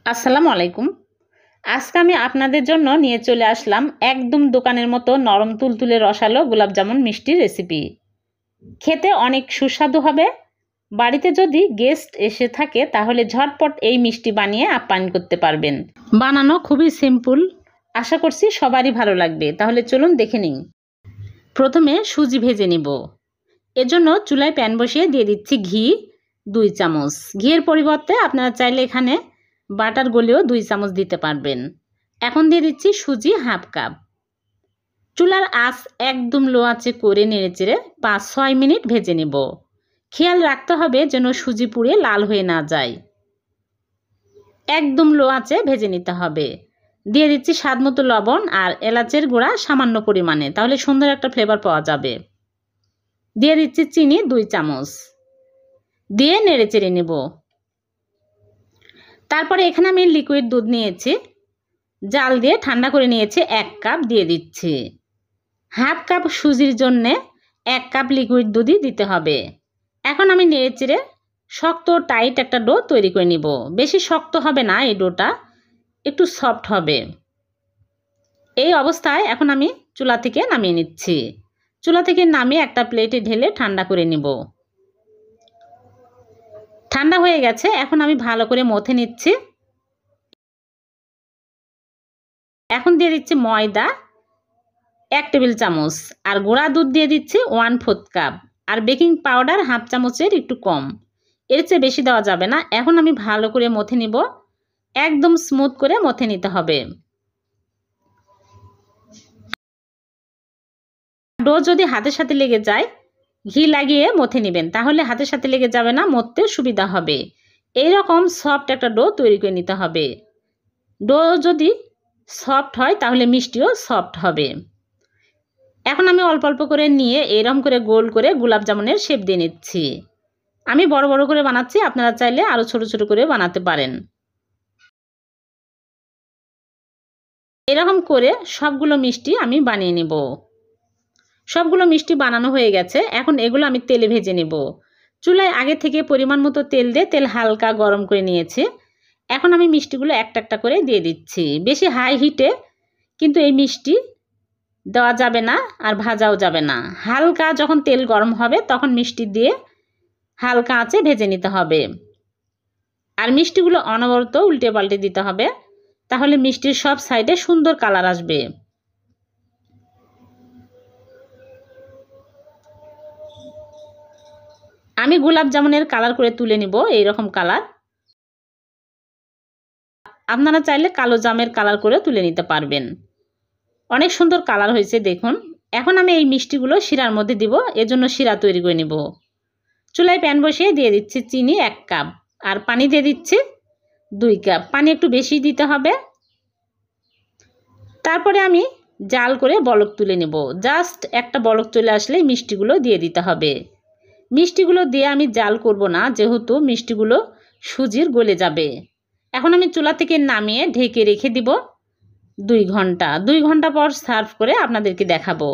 আসসালামু আলাইকুম। আজকে আমি আপনাদের জন্য নিয়ে চলে আসলাম একদম দোকানের মতো নরম তুলতুলে রসালো গোলাপজামুন মিষ্টির রেসিপি। খেতে অনেক সুস্বাদু হবে। বাড়িতে যদি গেস্ট এসে থাকে তাহলে ঝটপট এই মিষ্টি বানিয়ে আপ্যায়ন করতে পারবেন। বানানো খুবই সিম্পল, আশা করছি সবারই ভালো লাগবে। তাহলে চলুন দেখে নিই। প্রথমে সুজি ভেজে নিব। এজন্য চুলায় প্যান বসিয়ে দিয়ে দিচ্ছি ঘি 2 চামচ। ঘিয়ের পরিবর্তে আপনারা চাইলে এখানে বাটার গলিও 2 চামচ দিতে পারবেন। এখন দিয়ে দিচ্ছি সুজি হাফ কাপ। চুলার আঁচ একদম লো আঁচে করে নেড়েচেড়ে 5-6 মিনিট ভেজে নেব। খেয়াল রাখতে হবে যেন সুজি পুড়ে লাল হয়ে না যায়। একদম লো আঁচে ভেজে নিতে হবে। দিয়ে দিচ্ছি স্বাদমতো লবণ আর এলাচের গুঁড়া সামান্য পরিমাণে, তাহলে সুন্দর একটা ফ্লেভার পাওয়া যাবে। দিয়ে দিচ্ছি চিনি 2 চামচ। দিয়ে নেড়েচেড়ে নেব। তারপরে এখানে আমি লিকুইড দুধ নিয়েছি, জাল দিয়ে ঠান্ডা করে নিয়েছি 1 কাপ দিয়ে দিচ্ছি। হাফ কাপ সুজির জন্য 1 কাপ লিকুইড দুধই দিতে হবে। এখন আমি নেড়েচেড়ে শক্ত টাইট একটা ডো তৈরি করে নিব। বেশি শক্ত হবে না, এই ডোটা একটু সফট হবে। এই অবস্থায় এখন আমি চুলা থেকে নামিয়ে নিচ্ছি। চুলা থেকে নামিয়ে একটা প্লেটে ঢেলে ঠান্ডা করে নিব। ঠান্ডা হয়ে গেছে, এখন আমি ভালো করে মথে নিচ্ছি। এখন দিয়ে দিচ্ছি ময়দা 1 টেবিল চামচ আর গুঁড়া দুধ দিয়ে দিচ্ছি 1/4 কাপ আর বেকিং পাউডার হাফ চামচের একটু কম, এর চেয়ে বেশি দেওয়া যাবে না। এখন আমি ভালো করে মথে নিব। একদম স্মুথ করে মথে নিতে হবে। ডো যদি হাতের সাথে লেগে যায় ঘি লাগিয়ে মথে নেবেন, তাহলে হাতের সাথে লেগে যাবে না, মথতে সুবিধা হবে। এই রকম সফট একটা ডো তৈরি করে নিতে হবে। ডো যদি সফট হয় তাহলে মিষ্টিও সফট হবে। এখন আমি অল্প অল্প করে নিয়ে এরকম করে গোল করে গোলাপ জামুনের শেপ দিয়ে নিচ্ছি। আমি বড় বড় করে বানাচ্ছি, আপনারা চাইলে আরও ছোট ছোট করে বানাতে পারেন। এরকম করে সবগুলো মিষ্টি আমি বানিয়ে নেব। সবগুলো মিষ্টি বানানো হয়ে গেছে, এখন এগুলো আমি তেলে ভেজে নেব। চুলায় আগে থেকে পরিমাণ মতো তেল দিয়ে তেল হালকা গরম করে নিয়েছি। এখন আমি মিষ্টিগুলো একটা একটা করে দিয়ে দিচ্ছি। বেশি হাই হিটে কিন্তু এই মিষ্টি দেওয়া যাবে না আর ভাজাও যাবে না। হালকা যখন তেল গরম হবে তখন মিষ্টি দিয়ে হালকা আঁচে ভেজে নিতে হবে। আর মিষ্টিগুলো অনবরত উল্টে পাল্টে দিতে হবে, তাহলে মিষ্টির সব সাইডে সুন্দর কালার আসবে। আমি গোলাপ জামুনের কালার করে তুলে নিব, এইরকম কালার। আপনারা চাইলে কালো জামের কালার করে তুলে নিতে পারবেন। অনেক সুন্দর কালার হয়েছে দেখুন। এখন আমি এই মিষ্টিগুলো শিরার মধ্যে দিব, এজন্য শিরা তৈরি করে নিব। চুলায় প্যান বসিয়ে দিয়ে দিচ্ছি চিনি 1 কাপ আর পানি দিয়ে দিচ্ছি 2 কাপ। পানি একটু বেশি দিতে হবে। তারপরে আমি জাল করে বলক তুলে নেব। জাস্ট একটা বলক চলে আসলে মিষ্টিগুলো দিয়ে দিতে হবে। মিষ্টিগুলো দিয়ে আমি জাল করব না, যেহেতু মিষ্টিগুলো সুজির গলে যাবে। এখন আমি চুলা থেকে নামিয়ে ঢেকে রেখে দিব 2 ঘন্টা। 2 ঘন্টা পর সার্ভ করে আপনাদেরকে দেখাবো।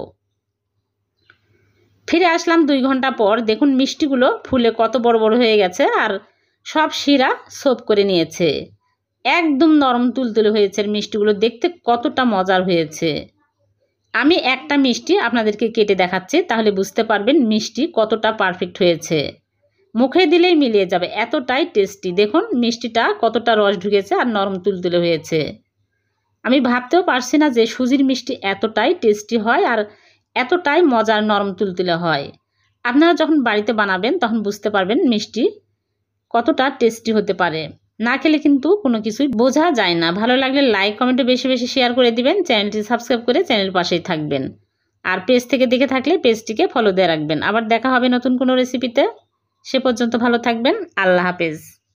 ফিরে আসলাম 2 ঘন্টা পর। দেখুন মিষ্টিগুলো ফুলে কত বড় বড় হয়ে গেছে আর সব শিরা সোপ করে নিয়েছে। একদম নরম তুলতুলে হয়েছে। মিষ্টিগুলো দেখতে কতটা মজার হয়েছে। আমি একটা মিষ্টি আপনাদেরকে কেটে দেখাচ্ছি, তাহলে বুঝতে পারবেন মিষ্টি কতটা পারফেক্ট হয়েছে। মুখে দিলেই মিলিয়ে যাবে, এতটাই টেস্টি। দেখুন মিষ্টিটা কতটা রস ঢুকেছে আর নরম তুলতুলে হয়েছে। আমি ভাবতেও পারছি না যে সুজির মিষ্টি এতটাই টেস্টি হয় আর এতটাই মজার নরম তুলতুলে হয়। আপনারা যখন বাড়িতে বানাবেন তখন বুঝতে পারবেন মিষ্টি কতটা টেস্টি হতে পারে। না খেলে কিন্তু কোনো কিছুই বোঝা যায় না। ভালো লাগলে লাইক কমেন্টে বেশি বেশি শেয়ার করে দিবেন। চ্যানেলটি সাবস্ক্রাইব করে চ্যানেল পাশেই থাকবেন। আর পেজ থেকে দেখে থাকলে পেজটিকে ফলো দিয়ে রাখবেন। আবার দেখা হবে নতুন কোনো রেসিপিতে। সে পর্যন্ত ভালো থাকবেন। আল্লাহ হাফেজ।